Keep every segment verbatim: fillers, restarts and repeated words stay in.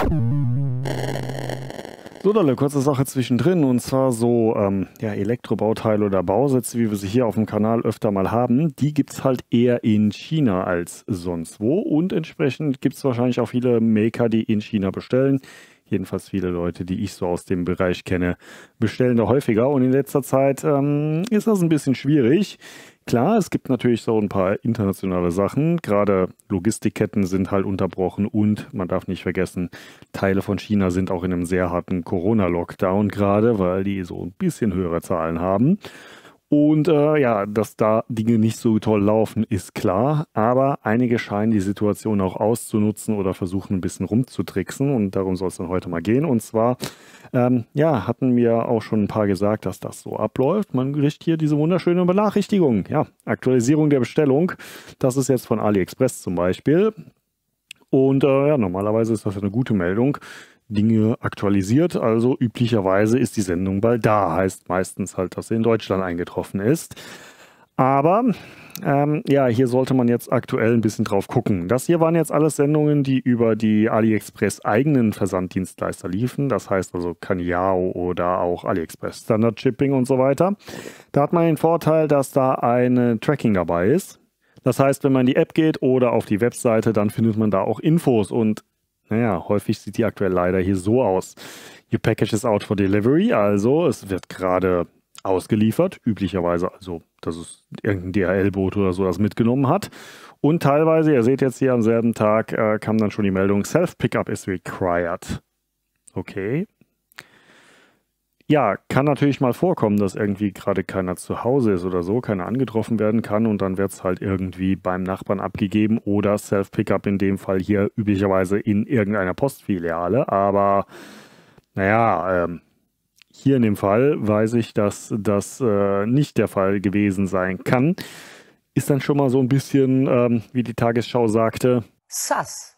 So, dann eine kurze Sache zwischendrin, und zwar so ähm, ja, Elektrobauteile oder Bausätze, wie wir sie hier auf dem Kanal öfter mal haben, die gibt es halt eher in China als sonst wo, und entsprechend gibt es wahrscheinlich auch viele Maker, die in China bestellen. Jedenfalls viele Leute, die ich so aus dem Bereich kenne, bestellen da häufiger, und in letzter Zeit ähm, ist das ein bisschen schwierig. Klar, es gibt natürlich so ein paar internationale Sachen, gerade Logistikketten sind halt unterbrochen, und man darf nicht vergessen, Teile von China sind auch in einem sehr harten Corona-Lockdown gerade, weil die so ein bisschen höhere Zahlen haben. Und äh, ja, dass da Dinge nicht so toll laufen, ist klar, aber einige scheinen die Situation auch auszunutzen oder versuchen ein bisschen rumzutricksen, und darum soll es dann heute mal gehen. Und zwar, ähm, ja, hatten mir auch schon ein paar gesagt, dass das so abläuft. Man kriegt hier diese wunderschöne Benachrichtigung, ja, Aktualisierung der Bestellung. Das ist jetzt von AliExpress zum Beispiel. Und äh, ja, normalerweise ist das eine gute Meldung. Dinge aktualisiert, also üblicherweise ist die Sendung bald da, heißt meistens halt, dass sie in Deutschland eingetroffen ist. Aber ähm, ja, hier sollte man jetzt aktuell ein bisschen drauf gucken. Das hier waren jetzt alles Sendungen, die über die AliExpress eigenen Versanddienstleister liefen, das heißt also Kanyao oder auch AliExpress Standard Shipping und so weiter. Da hat man den Vorteil, dass da ein Tracking dabei ist. Das heißt, wenn man in die App geht oder auf die Webseite, dann findet man da auch Infos, und naja, häufig sieht die aktuell leider hier so aus. Your package is out for delivery, also es wird gerade ausgeliefert, üblicherweise also, dass es irgendein D H L-Boot oder so das mitgenommen hat. Und teilweise, ihr seht jetzt hier am selben Tag, äh, kam dann schon die Meldung, Self-Pickup is required. Okay. Ja, kann natürlich mal vorkommen, dass irgendwie gerade keiner zu Hause ist oder so, keiner angetroffen werden kann, und dann wird es halt irgendwie beim Nachbarn abgegeben oder Self-Pickup in dem Fall hier üblicherweise in irgendeiner Postfiliale. Aber naja, ähm, hier in dem Fall weiß ich, dass das äh, nicht der Fall gewesen sein kann. Ist dann schon mal so ein bisschen, ähm, wie die Tagesschau sagte, Sass.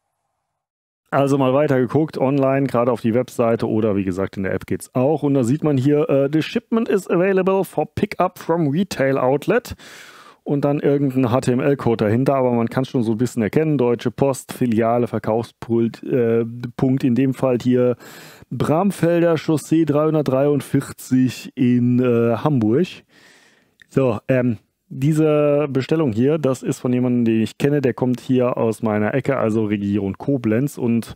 Also mal weiter geguckt, online, gerade auf die Webseite, oder wie gesagt in der App geht's auch. Und da sieht man hier, uh, the shipment is available for pickup from retail outlet. Und dann irgendein H T M L-Code dahinter, aber man kann es schon so ein bisschen erkennen. Deutsche Post, Filiale, Verkaufspunkt, äh, Punkt in dem Fall hier Bramfelder Chaussee dreihundertdreiundvierzig in äh, Hamburg. So, ähm, diese Bestellung hier, das ist von jemandem, den ich kenne, der kommt hier aus meiner Ecke, also Region Koblenz. Und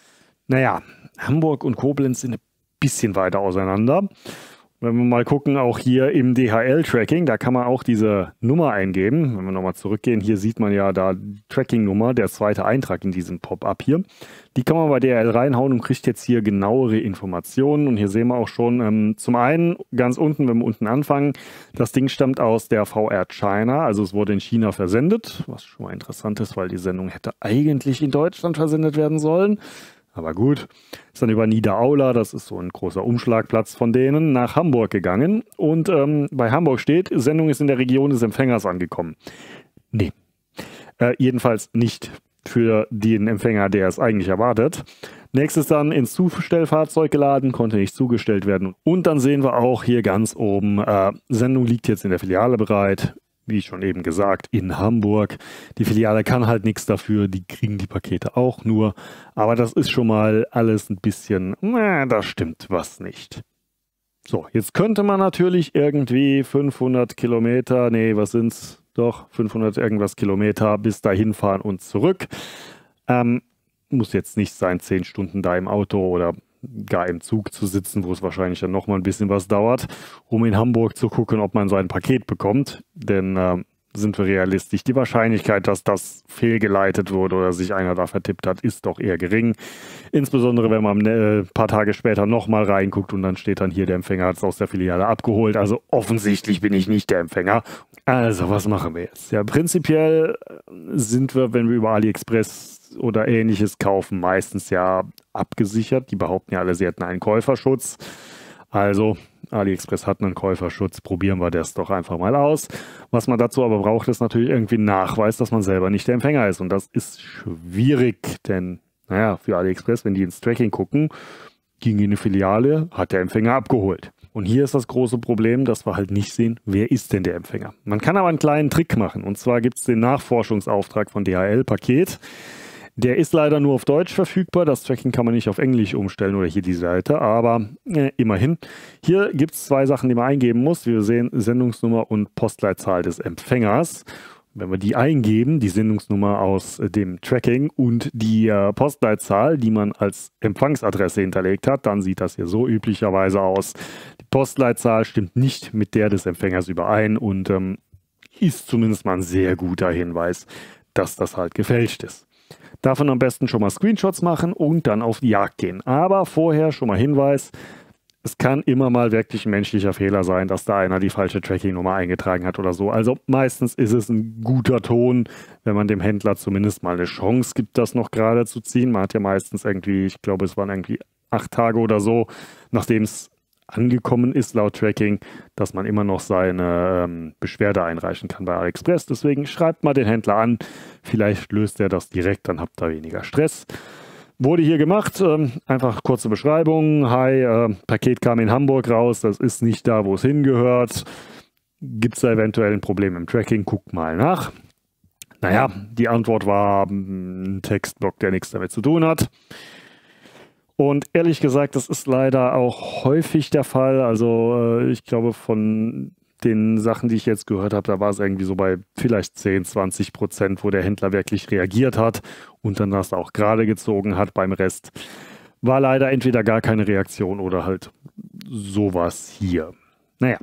naja, Hamburg und Koblenz sind ein bisschen weiter auseinander. Wenn wir mal gucken, auch hier im D H L-Tracking, da kann man auch diese Nummer eingeben. Wenn wir nochmal zurückgehen, hier sieht man ja da die Tracking-Nummer, der zweite Eintrag in diesem Pop-up hier. Die kann man bei D H L reinhauen und kriegt jetzt hier genauere Informationen. Und hier sehen wir auch schon, ähm, zum einen ganz unten, wenn wir unten anfangen, das Ding stammt aus der V R China, also es wurde in China versendet, was schon mal interessant ist, weil die Sendung hätte eigentlich in Deutschland versendet werden sollen. Aber gut, ist dann über Niederaula, das ist so ein großer Umschlagplatz von denen, nach Hamburg gegangen. Und ähm, bei Hamburg steht, Sendung ist in der Region des Empfängers angekommen. Nee, äh, jedenfalls nicht für den Empfänger, der es eigentlich erwartet. Nächstes dann ins Zustellfahrzeug geladen, konnte nicht zugestellt werden. Und dann sehen wir auch hier ganz oben, äh, Sendung liegt jetzt in der Filiale bereit. Wie schon eben gesagt, in Hamburg. Die Filiale kann halt nichts dafür, die kriegen die Pakete auch nur. Aber das ist schon mal alles ein bisschen, na, da stimmt was nicht. So, jetzt könnte man natürlich irgendwie fünfhundert Kilometer, nee, was sind's? Doch, fünfhundert irgendwas Kilometer bis dahin fahren und zurück. Ähm, muss jetzt nicht sein, zehn Stunden da im Auto oder gar im Zug zu sitzen, wo es wahrscheinlich dann noch mal ein bisschen was dauert, um in Hamburg zu gucken, ob man so ein Paket bekommt. Denn äh, sind wir realistisch, die Wahrscheinlichkeit, dass das fehlgeleitet wurde oder sich einer da vertippt hat, ist doch eher gering. Insbesondere, wenn man ein äh, paar Tage später nochmal reinguckt und dann steht dann hier, der Empfänger hat es aus der Filiale abgeholt. Also offensichtlich bin ich nicht der Empfänger. Also, was machen wir jetzt? Ja, prinzipiell sind wir, wenn wir über AliExpress oder Ähnliches kaufen, meistens ja abgesichert. Die behaupten ja alle, sie hätten einen Käuferschutz. Also, AliExpress hat einen Käuferschutz, probieren wir das doch einfach mal aus. Was man dazu aber braucht, ist natürlich irgendwie ein Nachweis, dass man selber nicht der Empfänger ist. Und das ist schwierig, denn, naja, für AliExpress, wenn die ins Tracking gucken, ging in eine Filiale, hat der Empfänger abgeholt. Und hier ist das große Problem, dass wir halt nicht sehen, wer ist denn der Empfänger. Man kann aber einen kleinen Trick machen. Und zwar gibt es den Nachforschungsauftrag von D H L Paket. Der ist leider nur auf Deutsch verfügbar. Das Tracking kann man nicht auf Englisch umstellen oder hier die Seite, aber äh, immerhin. Hier gibt es zwei Sachen, die man eingeben muss. Wir sehen Sendungsnummer und Postleitzahl des Empfängers. Wenn wir die eingeben, die Sendungsnummer aus äh, dem Tracking und die äh, Postleitzahl, die man als Empfangsadresse hinterlegt hat, dann sieht das hier so üblicherweise aus. Die Postleitzahl stimmt nicht mit der des Empfängers überein und ähm, ist zumindest mal ein sehr guter Hinweis, dass das halt gefälscht ist. Davon am besten schon mal Screenshots machen und dann auf die Jagd gehen. Aber vorher schon mal Hinweis, es kann immer mal wirklich ein menschlicher Fehler sein, dass da einer die falsche Tracking-Nummer eingetragen hat oder so. Also meistens ist es ein guter Ton, wenn man dem Händler zumindest mal eine Chance gibt, das noch gerade zu ziehen. Man hat ja meistens irgendwie, ich glaube, es waren irgendwie acht Tage oder so, nachdem es angekommen ist laut Tracking, dass man immer noch seine ähm, Beschwerde einreichen kann bei AliExpress. Deswegen schreibt mal den Händler an. Vielleicht löst er das direkt, dann habt ihr weniger Stress. Wurde hier gemacht, ähm, einfach kurze Beschreibung. Hi, äh, Paket kam in Hamburg raus, das ist nicht da, wo es hingehört. Gibt es da eventuell ein Problem im Tracking? Guckt mal nach. Naja, die Antwort war ein Textblock, der nichts damit zu tun hat. Und ehrlich gesagt, das ist leider auch häufig der Fall. Also äh, ich glaube, von den Sachen, die ich jetzt gehört habe, da war es irgendwie so bei vielleicht zehn, zwanzig Prozent, wo der Händler wirklich reagiert hat und dann das auch gerade gezogen hat. Beim Rest war leider entweder gar keine Reaktion oder halt sowas hier. Naja,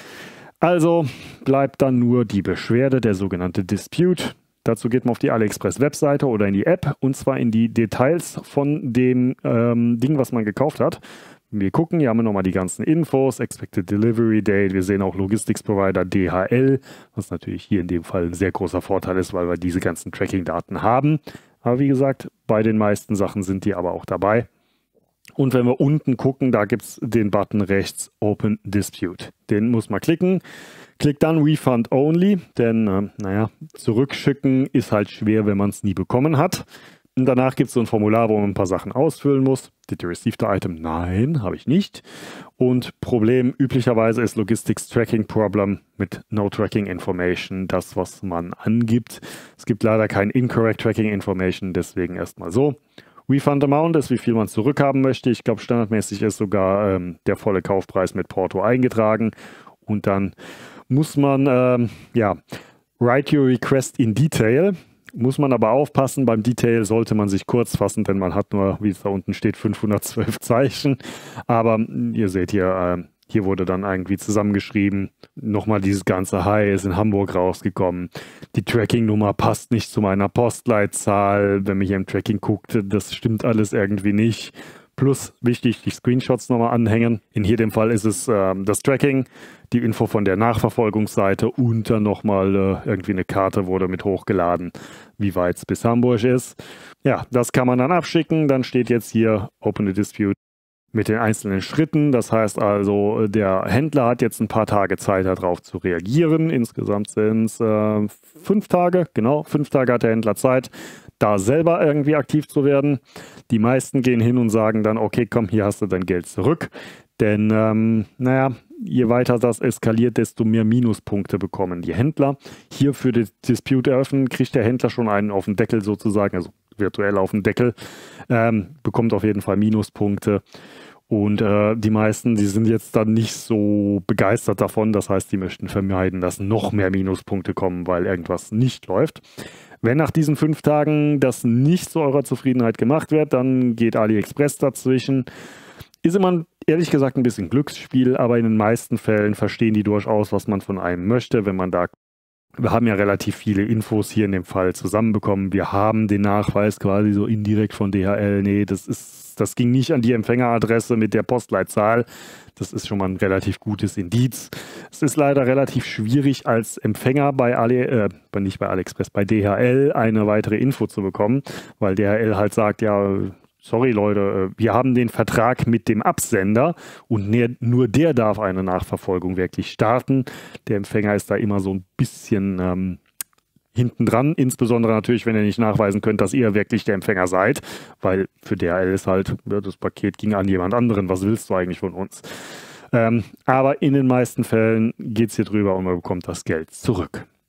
also bleibt dann nur die Beschwerde, der sogenannte Dispute. Dazu geht man auf die AliExpress-Webseite oder in die App und zwar in die Details von dem ähm, Ding, was man gekauft hat. Wir gucken, hier haben wir nochmal die ganzen Infos, Expected Delivery Date, wir sehen auch Logistics Provider D H L, was natürlich hier in dem Fall ein sehr großer Vorteil ist, weil wir diese ganzen Tracking-Daten haben. Aber wie gesagt, bei den meisten Sachen sind die aber auch dabei. Und wenn wir unten gucken, da gibt es den Button rechts Open Dispute. Den muss man klicken. Klickt dann Refund Only, denn äh, naja, zurückschicken ist halt schwer, wenn man es nie bekommen hat. Und danach gibt es so ein Formular, wo man ein paar Sachen ausfüllen muss. Did you receive the item? Nein, habe ich nicht. Und Problem üblicherweise ist Logistics Tracking Problem mit No Tracking Information, das, was man angibt. Es gibt leider kein Incorrect Tracking Information, deswegen erstmal so. Refund Amount ist, wie viel man zurückhaben möchte. Ich glaube, standardmäßig ist sogar ähm, der volle Kaufpreis mit Porto eingetragen. Und dann muss man, ähm, ja, write your request in detail. Muss man aber aufpassen, beim Detail sollte man sich kurz fassen, denn man hat nur, wie es da unten steht, fünfhundertzwölf Zeichen. Aber ihr seht hier, äh, hier wurde dann irgendwie zusammengeschrieben, nochmal dieses ganze Hi ist in Hamburg rausgekommen. Die Tracking-Nummer passt nicht zu meiner Postleitzahl. Wenn man hier im Tracking guckt, das stimmt alles irgendwie nicht. Plus, wichtig, die Screenshots nochmal anhängen. In hier dem Fall ist es äh, das Tracking, die Info von der Nachverfolgungsseite und dann nochmal äh, irgendwie eine Karte wurde mit hochgeladen, wie weit es bis Hamburg ist. Ja, das kann man dann abschicken. Dann steht jetzt hier Open the Dispute mit den einzelnen Schritten. Das heißt also, der Händler hat jetzt ein paar Tage Zeit, darauf zu reagieren. Insgesamt sind es äh, fünf Tage. Genau, fünf Tage hat der Händler Zeit, da selber irgendwie aktiv zu werden. Die meisten gehen hin und sagen dann, okay, komm, hier hast du dein Geld zurück. Denn, ähm, naja, je weiter das eskaliert, desto mehr Minuspunkte bekommen die Händler. Hier für das Dispute eröffnen, kriegt der Händler schon einen auf den Deckel sozusagen, also virtuell auf den Deckel, ähm, bekommt auf jeden Fall Minuspunkte. Und äh, die meisten, die sind jetzt dann nicht so begeistert davon. Das heißt, die möchten vermeiden, dass noch mehr Minuspunkte kommen, weil irgendwas nicht läuft. Wenn nach diesen fünf Tagen das nicht zu eurer Zufriedenheit gemacht wird, dann geht AliExpress dazwischen. Ist immer ehrlich gesagt ein bisschen Glücksspiel, aber in den meisten Fällen verstehen die durchaus, was man von einem möchte, wenn man da... Wir haben ja relativ viele Infos hier in dem Fall zusammenbekommen. Wir haben den Nachweis quasi so indirekt von D H L. Nee, das ist, das ging nicht an die Empfängeradresse mit der Postleitzahl. Das ist schon mal ein relativ gutes Indiz. Es ist leider relativ schwierig, als Empfänger bei Ali, äh, nicht bei AliExpress, bei D H L eine weitere Info zu bekommen, weil D H L halt sagt, ja, sorry Leute, wir haben den Vertrag mit dem Absender und nur der darf eine Nachverfolgung wirklich starten. Der Empfänger ist da immer so ein bisschen ähm, hinten dran, insbesondere natürlich, wenn ihr nicht nachweisen könnt, dass ihr wirklich der Empfänger seid, weil für D H L ist halt, ja, das Paket ging an jemand anderen, was willst du eigentlich von uns? Ähm, aber in den meisten Fällen geht es hier drüber und man bekommt das Geld zurück.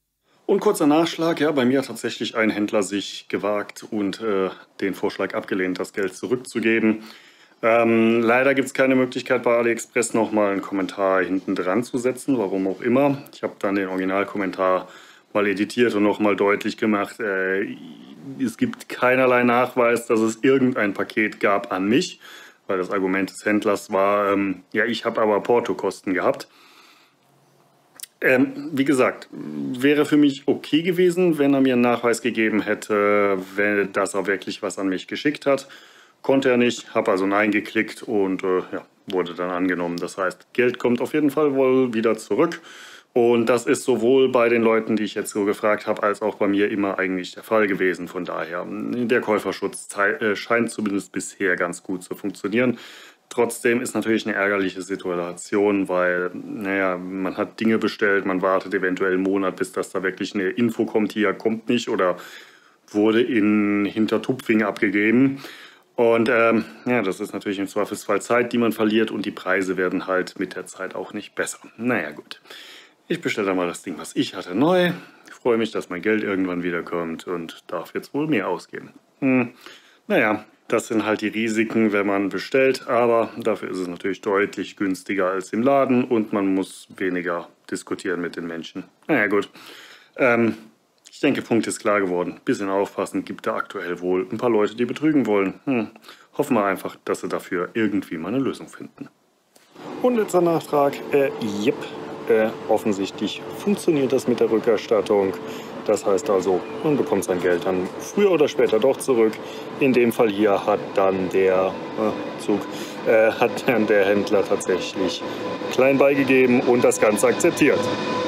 Und kurzer Nachschlag, ja, bei mir hat tatsächlich ein Händler sich gewagt und äh, den Vorschlag abgelehnt, das Geld zurückzugeben. Ähm, leider gibt es keine Möglichkeit bei AliExpress nochmal einen Kommentar hinten dran zu setzen, warum auch immer. Ich habe dann den Originalkommentar mal editiert und nochmal deutlich gemacht, äh, es gibt keinerlei Nachweis, dass es irgendein Paket gab an mich, weil das Argument des Händlers war, ähm, ja, ich habe aber Portokosten gehabt. Ähm, wie gesagt, wäre für mich okay gewesen, wenn er mir einen Nachweis gegeben hätte, wenn, dass er wirklich was an mich geschickt hat. Konnte er nicht, habe also Nein geklickt und äh, ja, wurde dann angenommen. Das heißt, Geld kommt auf jeden Fall wohl wieder zurück. Und das ist sowohl bei den Leuten, die ich jetzt so gefragt habe, als auch bei mir immer eigentlich der Fall gewesen. Von daher, der Käuferschutz äh, scheint zumindest bisher ganz gut zu funktionieren. Trotzdem ist natürlich eine ärgerliche Situation, weil, naja, man hat Dinge bestellt, man wartet eventuell einen Monat, bis das da wirklich eine Info kommt, hier kommt nicht oder wurde in Hintertupfing abgegeben. Und ähm, ja, das ist natürlich im Zweifelsfall Zeit, die man verliert und die Preise werden halt mit der Zeit auch nicht besser. Naja, gut. Ich bestelle mal das Ding, was ich hatte, neu. Ich freue mich, dass mein Geld irgendwann wiederkommt und darf jetzt wohl mehr ausgeben. Hm. Naja, das sind halt die Risiken, wenn man bestellt, aber dafür ist es natürlich deutlich günstiger als im Laden und man muss weniger diskutieren mit den Menschen. Naja, gut. Ähm, ich denke, Punkt ist klar geworden. Bisschen aufpassen, gibt da aktuell wohl ein paar Leute, die betrügen wollen. Hm. Hoffen wir einfach, dass sie dafür irgendwie mal eine Lösung finden. Und letzter Nachtrag. Äh, yep. Äh, offensichtlich funktioniert das mit der Rückerstattung. Das heißt also, man bekommt sein Geld dann früher oder später doch zurück. In dem Fall hier hat dann der äh, Zug, äh, hat dann der Händler tatsächlich klein beigegeben und das Ganze akzeptiert.